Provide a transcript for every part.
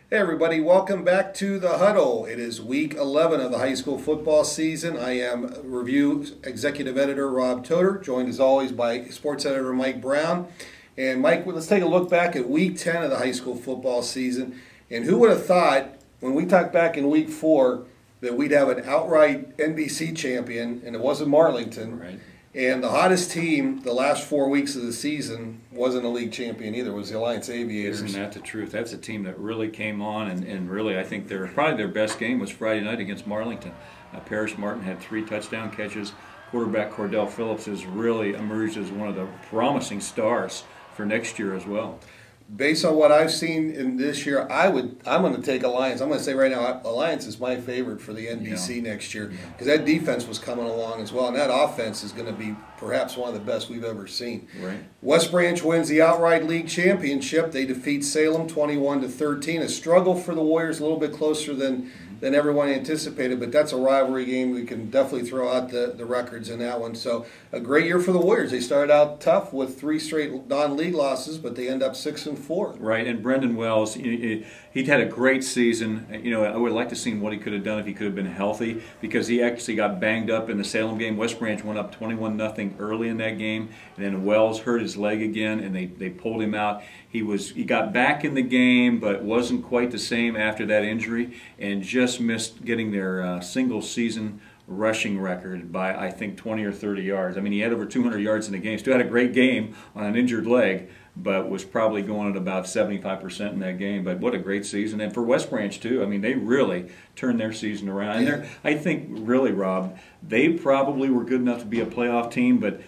Hey everybody, welcome back to the Huddle. It is week 11 of the high school football season. I am Review Executive Editor Rob Toder, joined as always by Sports Editor Mike Brown. And Mike, let's take a look back at week 10 of the high school football season. And who would have thought, when we talked back in week 4, that we'd have an outright NBC champion, and it wasn't Marlington. Right. And the hottest team the last 4 weeks of the season wasn't a league champion either. It was the Alliance Aviators. Isn't that the truth? That's a team that really came on, and really I think probably their best game was Friday night against Marlington. Parrish Martin had 3 touchdown catches. Quarterback Cordell Phillips has really emerged as one of the promising stars for next year as well. Based on what I've seen in this year, I'm going to take Alliance. I'm going to say right now, Alliance is my favorite for the NBC next year because that defense was coming along as well, and that offense is going to be perhaps one of the best we've ever seen. Right. West Branch wins the outright league championship. They defeat Salem 21-13. A struggle for the Warriors, a little bit closer than everyone anticipated, but that's a rivalry game. We can definitely throw out the records in that one. So a great year for the Warriors. They started out tough with 3 straight non-league losses, but they end up 6-4. Right, and Brendan Wells, he'd had a great season. I would like to see what he could have done if he could have been healthy, because he actually got banged up in the Salem game. West Branch went up 21-0 early in that game, and then Wells hurt his leg again, and they pulled him out. He got back in the game, but wasn't quite the same after that injury, and just missed getting their single-season rushing record by, I think, 20 or 30 yards. I mean, he had over 200 yards in the game. Still had a great game on an injured leg, but was probably going at about 75% in that game. But what a great season. And for West Branch, too, I mean, they really turned their season around. And I think, really, Rob, they probably were good enough to be a playoff team, but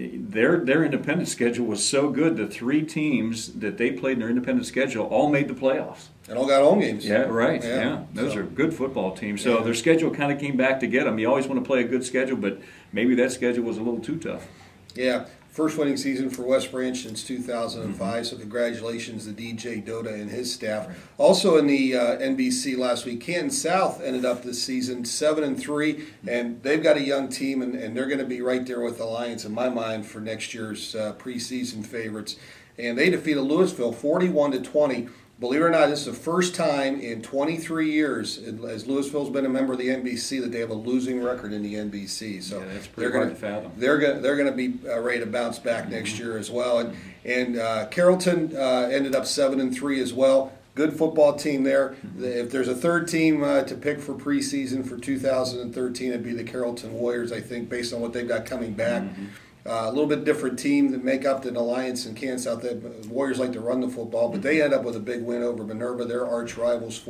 their independent schedule was so good. The 3 teams that they played in their independent schedule all made the playoffs. And all got home games. Yeah, right. Yeah. Those are good football teams. So their schedule kind of came back to get them. You always want to play a good schedule, but maybe that schedule was a little too tough. Yeah. First winning season for West Branch since 2005, so congratulations to DJ Doda and his staff. Right. Also in the NBC last week, Canton South ended up this season 7-3, and they've got a young team, and they're going to be right there with Alliance in my mind for next year's preseason favorites. And they defeated Louisville 41-20. Believe it or not, this is the first time in 23 years, as Louisville's been a member of the NBC, that they have a losing record in the NBC. So that's pretty hard to fathom. They're going to be ready to bounce back next year as well. And Carrollton ended up 7-3 as well. Good football team there. If there's a third team to pick for preseason for 2013, it'd be the Carrollton Warriors, I think, based on what they've got coming back. A little bit different team that make up than Alliance and Kansas South. The Warriors like to run the football, but they end up with a big win over Minerva. Their arch rivals,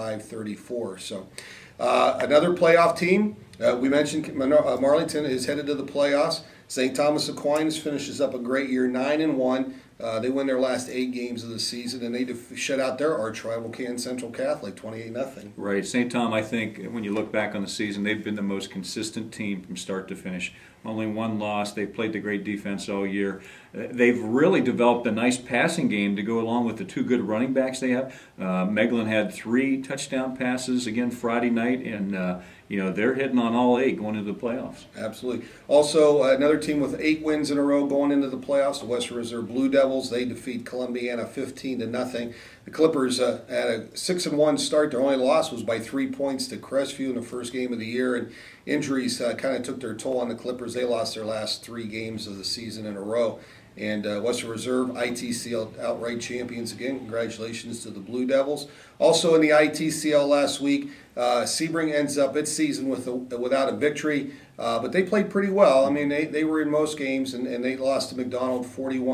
45-34. So another playoff team. We mentioned Marlington is headed to the playoffs. St. Thomas Aquinas finishes up a great year, 9-1. They win their last 8 games of the season, and they shut out their arch rival, Kansas Central Catholic, 28-0. Right. St. Tom, I think, when you look back on the season, they've been the most consistent team from start to finish. Only 1 loss. They've played the great defense all year. They've really developed a nice passing game to go along with the 2 good running backs they have. Meglin had 3 touchdown passes again Friday night, and they're hitting on all 8 going into the playoffs. Absolutely. Also, another team with 8 wins in a row going into the playoffs, the Western Reserve Blue Devils. They defeat Columbiana 15-0. The Clippers had a 6-1 start. Their only loss was by 3 points to Crestview in the first game of the year, and injuries kind of took their toll on the Clippers. They lost their last 3 games of the season in a row. And Western Reserve ITCL outright champions again. Congratulations to the Blue Devils. Also in the ITCL last week, Sebring ends up its season without a victory, but they played pretty well. I mean, they were in most games, and they lost to McDonald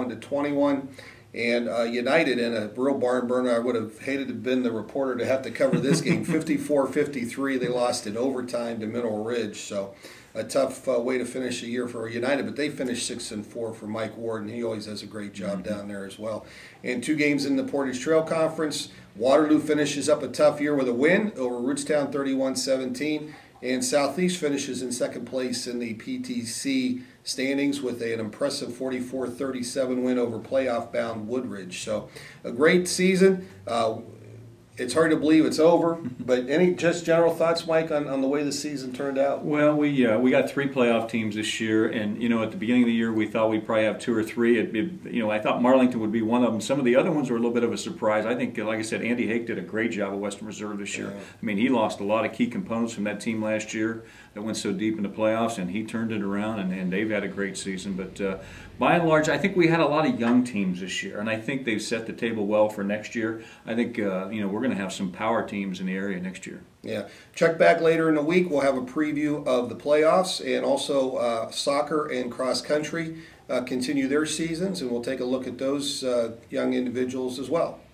41-21. And United, in a real barn burner, I would have hated to have been the reporter to have to cover this game, 54-53. They lost in overtime to Mineral Ridge. So a tough way to finish the year for United, but they finished 6-4 for Mike Ward, and he always does a great job down there as well. And 2 games in the Portage Trail Conference. Waterloo finishes up a tough year with a win over Rootstown 31-17, and Southeast finishes in 2nd place in the PTC standings with an impressive 44-37 win over playoff-bound Woodridge. So a great season. it's hard to believe it's over. But any just general thoughts, Mike, on the way the season turned out? Well, we got 3 playoff teams this year, and at the beginning of the year we thought we'd probably have 2 or 3. I thought Marlington would be one of them. Some of the other ones were a little bit of a surprise. I think, like I said, Andy Hake did a great job at Western Reserve this year. Yeah. I mean, he lost a lot of key components from that team last year that went so deep in the playoffs, and he turned it around, and they've had a great season. But by and large, I think we had a lot of young teams this year, and I think they've set the table well for next year. I think we're going to have some power teams in the area next year. Yeah. Check back later in the week. We'll have a preview of the playoffs, and also soccer and cross country continue their seasons, and we'll take a look at those young individuals as well.